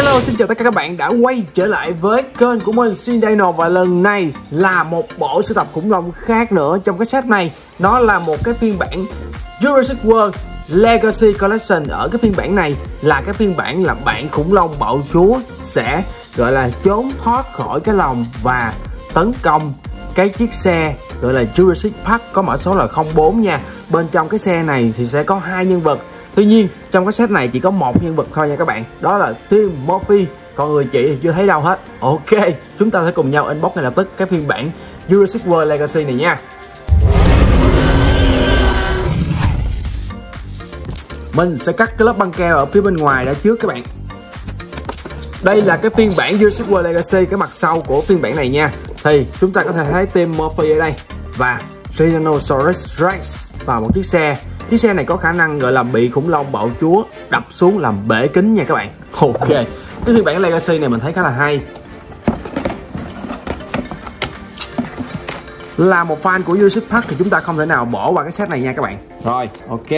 Hello, xin chào tất cả các bạn đã quay trở lại với kênh của mình Shin Dino. Và lần này là một bộ sưu tập khủng long khác nữa. Trong cái set này nó là một cái phiên bản Jurassic World Legacy Collection. Ở cái phiên bản này là cái phiên bản là bạn khủng long bạo chúa sẽ gọi là trốn thoát khỏi cái lồng và tấn công cái chiếc xe gọi là Jurassic Park có mã số là 04 nha. Bên trong cái xe này thì sẽ có 2 nhân vật. Tuy nhiên trong cái set này chỉ có một nhân vật thôi nha các bạn, đó là Tim Murphy. Còn người chị thì chưa thấy đâu hết. Ok, chúng ta sẽ cùng nhau unbox ngay lập tức cái phiên bản Jurassic World Legacy này nha. Mình sẽ cắt cái lớp băng keo ở phía bên ngoài đã trước các bạn. Đây là cái phiên bản Jurassic World Legacy, cái mặt sau của phiên bản này nha. Thì chúng ta có thể thấy Tim Murphy ở đây và Tyrannosaurus Rex vào một chiếc xe. Chiếc xe này có khả năng gọi là bị khủng long bạo chúa đập xuống làm bể kính nha các bạn. Ok, cái phiên bản Legacy này mình thấy khá là hay. Là một fan của Jurassic Park thì chúng ta không thể nào bỏ qua cái set này nha các bạn. Rồi, ok.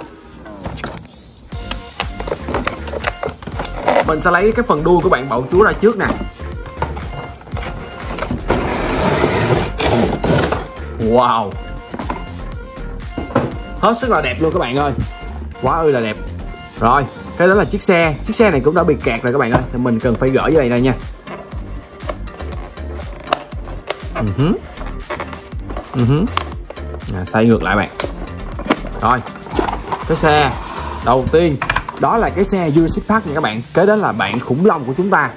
Mình sẽ lấy cái phần đuôi của bạn bạo chúa ra trước nè. Wow, hết sức là đẹp luôn các bạn ơi, quá ư là đẹp. Rồi, cái đó là chiếc xe này cũng đã bị kẹt rồi các bạn ơi, thì mình cần phải gỡ vô đây nha. Xoay ngược lại bạn. Rồi, cái xe đầu tiên đó là cái xe Jurassic Park nha các bạn. Cái đó là bạn khủng long của chúng ta.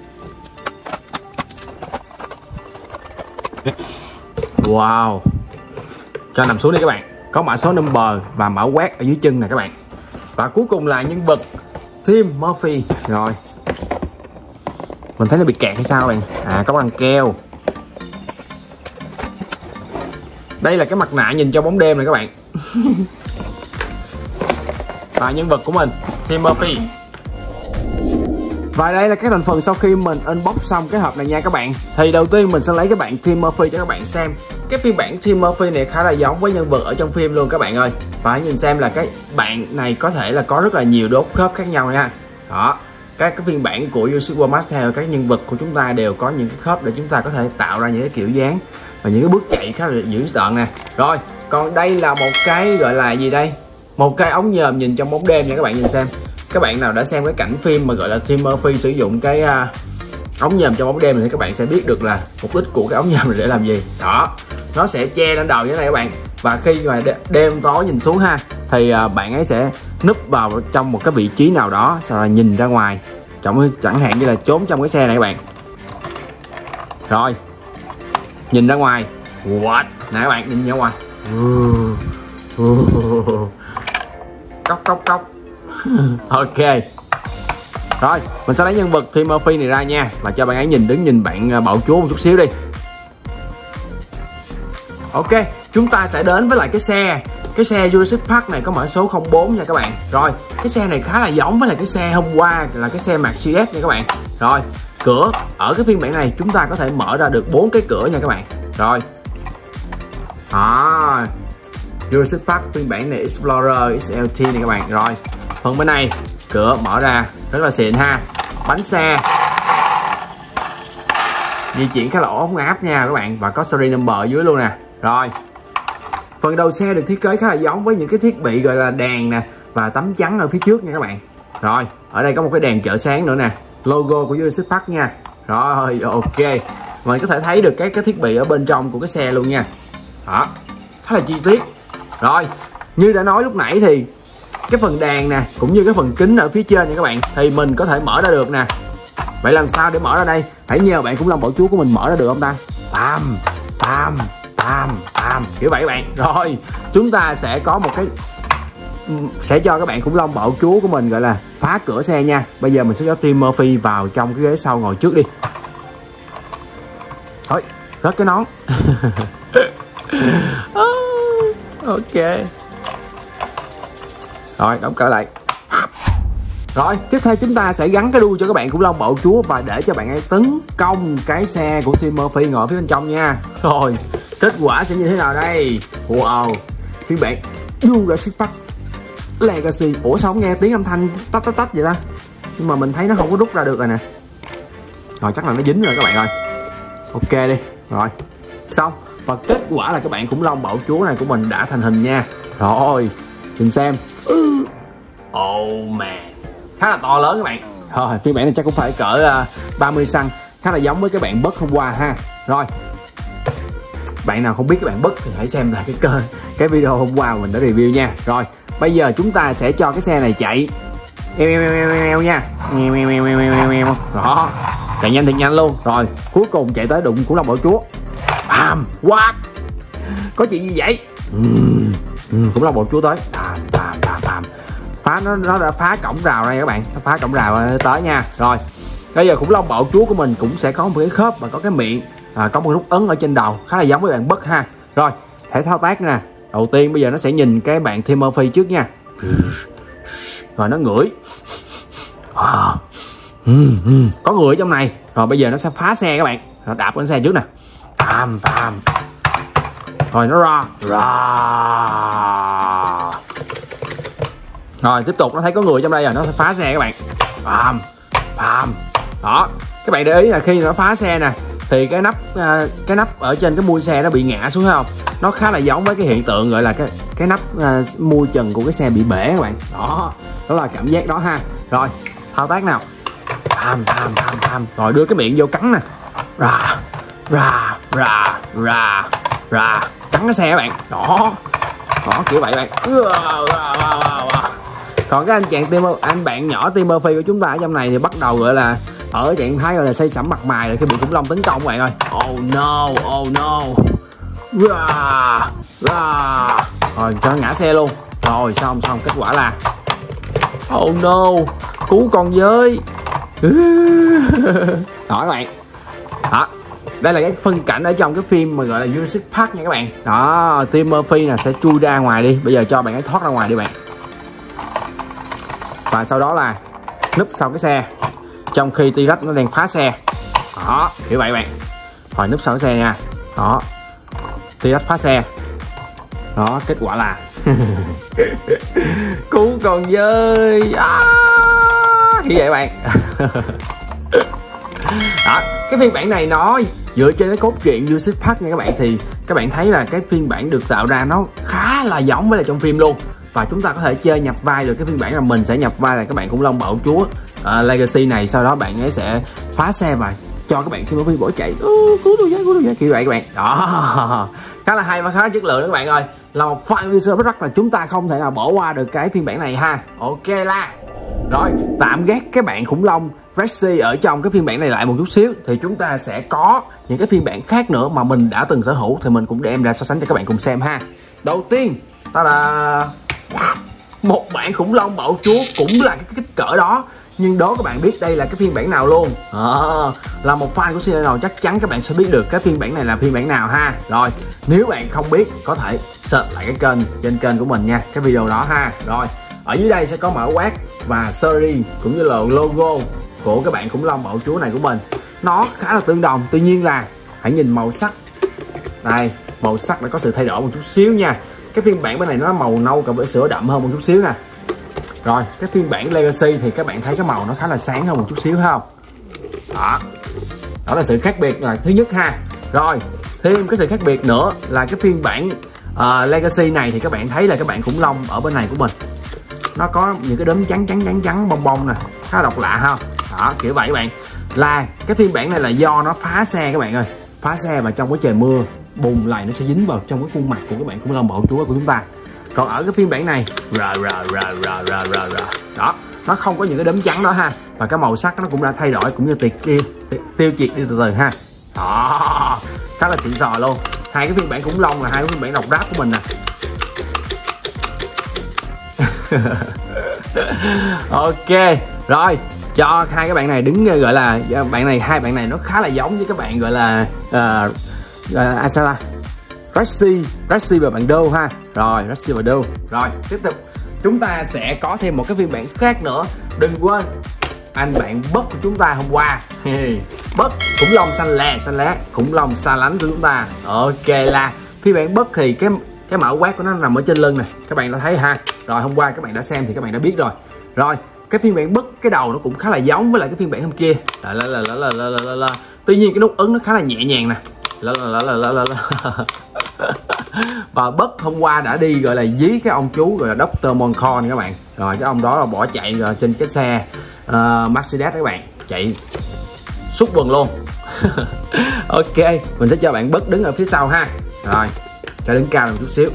Wow, cho nằm xuống đi các bạn. Có mã số number và mã quét ở dưới chân nè các bạn. Và cuối cùng là nhân vật Tim Murphy. Rồi, mình thấy nó bị kẹt hay sao các bạn. À, có băng keo. Đây là cái mặt nạ nhìn cho bóng đêm này các bạn. Và nhân vật của mình Tim Murphy. Và đây là các thành phần sau khi mình unbox xong cái hộp này nha các bạn. Thì đầu tiên mình sẽ lấy cái bạn Tim Murphy cho các bạn xem. Cái phiên bản Tim Murphy này khá là giống với nhân vật ở trong phim luôn các bạn ơi. Và hãy nhìn xem là cái bạn này có thể là có rất là nhiều đốt khớp khác nhau nha. Đó, các cái phiên bản của Jurassic World Master, các nhân vật của chúng ta đều có những cái khớp để chúng ta có thể tạo ra những cái kiểu dáng và những cái bước chạy khá là dữ tợn nè. Rồi, còn đây là một cái gọi là gì đây? Một cái ống nhòm nhìn trong bóng đêm nha các bạn, nhìn xem. Các bạn nào đã xem cái cảnh phim mà gọi là Tim Murphy sử dụng cái ống nhòm trong bóng đêm thì các bạn sẽ biết được là mục đích của cái ống nhòm này để làm gì. Đó, nó sẽ che lên đầu như thế này các bạn. Và khi mà đêm tối nhìn xuống ha, thì bạn ấy sẽ núp vào trong một cái vị trí nào đó, sau đó nhìn ra ngoài, chẳng hạn như là trốn trong cái xe này các bạn. Rồi, nhìn ra ngoài. What? Nè các bạn, nhìn ra ngoài. Cốc cốc cốc. Ok. Rồi, mình sẽ lấy nhân vật Tim Murphy này ra nha, và cho bạn ấy đứng nhìn bạn bạo chúa một chút xíu đi. Ok, chúng ta sẽ đến với lại cái xe Jurassic Park này có mã số 04 nha các bạn. Rồi, cái xe này khá là giống với lại cái xe hôm qua là cái xe Mercedes nha các bạn. Rồi, cửa ở cái phiên bản này chúng ta có thể mở ra được 4 cái cửa nha các bạn. Rồi. Jurassic Park phiên bản này Explorer XLT này các bạn. Rồi, phần bên này cửa mở ra rất là xịn ha. Bánh xe di chuyển khá là ổn áp nha các bạn, và có series number ở dưới luôn nè. Rồi, phần đầu xe được thiết kế khá là giống với những cái thiết bị gọi là đèn nè và tấm chắn ở phía trước nha các bạn. Rồi, ở đây có một cái đèn chợ sáng nữa nè, logo của Jurassic Park nha. Rồi, ok, mình có thể thấy được cái thiết bị ở bên trong của cái xe luôn nha. Đó, khá là chi tiết. Rồi, như đã nói lúc nãy thì cái phần đèn nè cũng như cái phần kính ở phía trên nha các bạn, thì mình có thể mở ra được nè. Vậy làm sao để mở ra đây? Hãy nhờ bạn khủng long bạo chúa của mình mở ra được không ta? Bam bam bam bam, kiểu vậy các bạn. Rồi, chúng ta sẽ có một cái sẽ cho các bạn khủng long bạo chúa của mình gọi là phá cửa xe nha. Bây giờ mình sẽ cho Tim Murphy vào trong cái ghế sau ngồi trước đi. Thôi, rớt cái nón. Ok. Rồi, đóng cửa lại. Rồi, tiếp theo chúng ta sẽ gắn cái đuôi cho các bạn khủng long bạo chúa và để cho bạn ấy tấn công cái xe của Tim Murphy ngồi phía bên trong nha. Rồi, kết quả sẽ như thế nào đây? Wow, phiên bản Jurassic Park Legacy. Ủa sao không nghe tiếng âm thanh tách tách tách vậy ta? nhưng mà mình thấy nó không có rút ra được rồi nè. Rồi chắc là nó dính rồi các bạn ơi. Ok đi. Rồi xong. Và kết quả là các bạn khủng long bạo chúa này của mình đã thành hình nha. Rồi nhìn xem. Oh man, khá là to lớn các bạn. Rồi phiên bản này chắc cũng phải cỡ 30 cm, khá là giống với cái bạn Bất hôm qua ha. Rồi bạn nào không biết cái bạn Bất thì hãy xem lại cái video hôm qua mình đã review nha. Rồi bây giờ chúng ta sẽ cho cái xe này chạy nha. Đó, chạy nhanh thì nhanh luôn. Rồi cuối cùng chạy tới đụng khủng long bạo chúa. Bam, what? Có chuyện gì vậy? Khủng long bạo chúa tới. Phá nó đã phá cổng rào đây các bạn, nó phá cổng rào tới nha. Rồi bây giờ khủng long bạo chúa của mình cũng sẽ có một cái khớp và có cái miệng, có một nút ấn ở trên đầu, khá là giống với bạn Bất ha. Rồi thể thao tác nè. Đầu tiên bây giờ nó sẽ nhìn cái bạn Tim Murphy trước nha. Rồi nó ngửi. Có người ở trong này. Rồi bây giờ nó sẽ phá xe các bạn. Nó đạp cái xe trước nè. Bam bam. Rồi nó ra. Rồi tiếp tục nó thấy có người trong đây rồi, nó sẽ phá xe các bạn. Bam bam. Đó, các bạn để ý là khi nó phá xe nè thì cái nắp ở trên cái mui xe nó bị ngã xuống, thấy không? Nó khá là giống với cái hiện tượng gọi là cái nắp mui trần của cái xe bị bể các bạn. Đó là cảm giác đó ha. Rồi thao tác nào. Bam. Rồi đưa cái miệng vô cắn nè. Ra cắn cái xe các bạn. Đó kiểu vậy bạn. Còn cái anh bạn nhỏ Tim Murphy của chúng ta ở trong này thì bắt đầu gọi là ở trạng thái gọi là xây sẩm mặt mày rồi khi bị khủng long tấn công các bạn ơi. Oh no. Rồi cho nó ngã xe luôn. Rồi xong kết quả là oh no, cứu con với. Đó các bạn. Đó, đây là cái phân cảnh ở trong cái phim mà gọi là Jurassic Park nha các bạn. Đó, Tim Murphy nè sẽ chui ra ngoài đi. Bây giờ cho bạn ấy thoát ra ngoài đi bạn. Và sau đó là núp sau cái xe trong khi T-Rex nó đang phá xe. Đó, kiểu vậy bạn. Rồi núp sau cái xe nha. Đó, T-Rex phá xe. Đó, kết quả là cứu con với. Như vậy bạn. Đó, cái phiên bản này nó dựa trên cái cốt truyện Jurassic Park nha các bạn. Thì các bạn thấy là cái phiên bản được tạo ra nó khá là giống với là trong phim luôn. Và chúng ta có thể chơi nhập vai được cái phiên bản là mình sẽ nhập vai là các bạn khủng long bạo chúa Legacy này. Sau đó bạn ấy sẽ phá xe và cho các bạn Tim Murphy bỏ chạy. Cứu tôi với kiểu vậy các bạn. Đó, khá là hay và khá là chất lượng đó các bạn ơi. Là một fan user rất là chúng ta không thể nào bỏ qua được cái phiên bản này ha. Ok la. Rồi tạm gác cái bạn khủng long Rexy ở trong cái phiên bản này lại một chút xíu, thì chúng ta sẽ có những cái phiên bản khác nữa mà mình đã từng sở hữu, thì mình cũng đem ra so sánh cho các bạn cùng xem ha. Đầu tiên ta là một bạn khủng long bạo chúa cũng là cái kích cỡ đó, nhưng đố các bạn biết đây là cái phiên bản nào luôn. Là một fan của series nào chắc chắn các bạn sẽ biết được cái phiên bản này là phiên bản nào ha. Rồi nếu bạn không biết có thể search lại cái kênh trên kênh của mình nha, cái video đó ha. Rồi ở dưới đây sẽ có mã quát và series cũng như là logo của các bạn khủng long bạo chúa này của mình. Nó khá là tương đồng, tuy nhiên là hãy nhìn màu sắc. Đây, màu sắc đã có sự thay đổi một chút xíu nha. Cái phiên bản bên này nó màu nâu cộng với sữa đậm hơn một chút xíu nè. Rồi cái phiên bản Legacy thì các bạn thấy cái màu nó khá là sáng hơn một chút xíu không? Đó là sự khác biệt là thứ nhất ha. Rồi thêm cái sự khác biệt nữa là cái phiên bản Legacy này thì các bạn thấy là các bạn khủng long ở bên này của mình nó có những cái đốm trắng bong bong nè, khá là độc lạ ha. Đó kiểu vậy các bạn. Là cái phiên bản này là do nó phá xe các bạn ơi, phá xe và trong cái trời mưa bùn lầy nó sẽ dính vào trong cái khuôn mặt của các bạn khủng long bạo chúa của chúng ta. Còn ở cái phiên bản này đó, nó không có những cái đốm trắng đó ha, và cái màu sắc nó cũng đã thay đổi cũng như tiêu triệt đi từ từ ha. Đó, khá là xịn sò luôn. Hai cái phiên bản khủng long là hai cái phiên bản độc đáo của mình nè. Ok rồi, cho hai cái bạn này đứng gọi là hai bạn này nó khá là giống với các bạn gọi là Asala Rexy và bạn Đô ha. Rồi Rexy và Đô. Rồi tiếp tục chúng ta sẽ có thêm một cái phiên bản khác nữa. Đừng quên anh bạn Bất của chúng ta hôm qua. Bất khủng long xanh lá khủng long xa lánh của chúng ta. Ok là phiên bản Bất thì cái mã quát của nó nằm ở trên lưng này, các bạn đã thấy ha. Rồi hôm qua các bạn đã xem thì các bạn đã biết rồi. Rồi cái phiên bản bứt cái đầu nó cũng khá là giống với lại cái phiên bản hôm kia. Tuy nhiên cái nút ấn nó khá là nhẹ nhàng nè. Và Búp hôm qua đã đi gọi là dí cái ông chú gọi là Dr. Moncon các bạn. Rồi cái ông đó là bỏ chạy rồi trên cái xe Mercedes các bạn, chạy xúc quần luôn. Ok, mình sẽ cho bạn Búp đứng ở phía sau ha. Rồi cho đứng cao một chút xíu.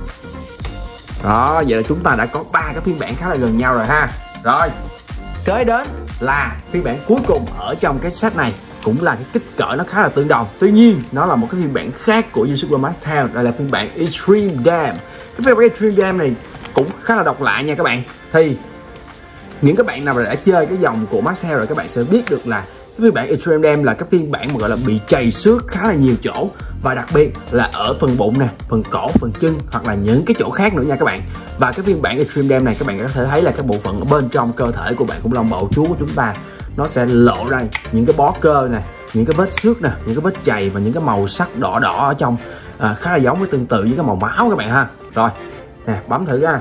Đó, vậy là chúng ta đã có 3 cái phiên bản khá là gần nhau rồi ha. Rồi kế đến là phiên bản cuối cùng ở trong cái set này, cũng là cái kích cỡ nó khá là tương đồng. Tuy nhiên nó là một cái phiên bản khác của Super Max Tail. Đây là phiên bản Extreme Dam. Cái phiên bản Extreme Dam này cũng khá là độc lạ nha các bạn. Thì những các bạn nào mà đã chơi cái dòng của Max Tail rồi các bạn sẽ biết được là cái phiên bản Extreme Dam là cái phiên bản mà gọi là bị chày xước khá là nhiều chỗ, và đặc biệt là ở phần bụng nè, phần cổ, phần chân hoặc là những cái chỗ khác nữa nha các bạn. Và cái phiên bản Extreme Dam này các bạn có thể thấy là cái bộ phận ở bên trong cơ thể của bạn khủng long bầu chúa của chúng ta nó sẽ lộ ra những cái bó cơ nè, những cái vết xước nè, những cái vết chày và những cái màu sắc đỏ đỏ ở trong, khá là giống với tương tự với cái màu máu các bạn ha. Rồi nè, bấm thử ra.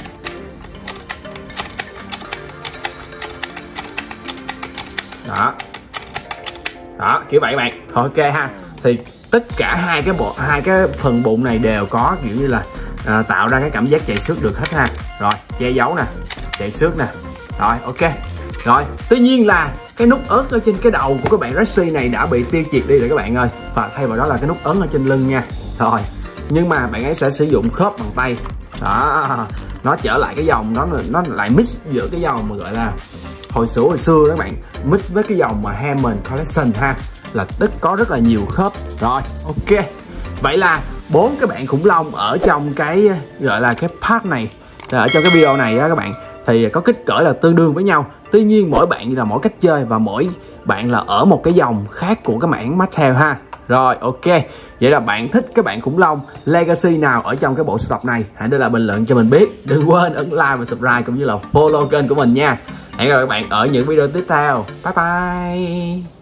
Đó kiểu vậy các bạn. Ok ha, thì tất cả hai cái phần bụng này đều có kiểu như là tạo ra cái cảm giác chạy xước được hết ha. Rồi che giấu nè, chạy xước nè. Rồi ok. Rồi tuy nhiên là cái nút ấn ở trên cái đầu của các bạn Rexy này đã bị tiêu triệt đi rồi các bạn ơi, và thay vào đó là cái nút ấn ở trên lưng nha. Rồi nhưng mà bạn ấy sẽ sử dụng khớp bằng tay. Đó, nó trở lại cái dòng nó lại mix giữa cái dòng mà gọi là hồi xưa đó các bạn, mix với cái dòng mà Hammond Collection ha, là có rất là nhiều khớp. Rồi ok, vậy là 4 cái bạn khủng long ở trong cái gọi là cái part này, ở trong cái video này đó các bạn, thì có kích cỡ là tương đương với nhau. Tuy nhiên mỗi bạn là mỗi cách chơi và mỗi bạn là ở một cái dòng khác của cái mảng Max Tail ha. Rồi ok, vậy là bạn thích cái bạn khủng long Legacy nào ở trong cái bộ sưu tập này, hãy để lại bình luận cho mình biết. Đừng quên ấn like và subscribe cũng như là follow kênh của mình nha. Hẹn gặp lại các bạn ở những video tiếp theo. Bye bye.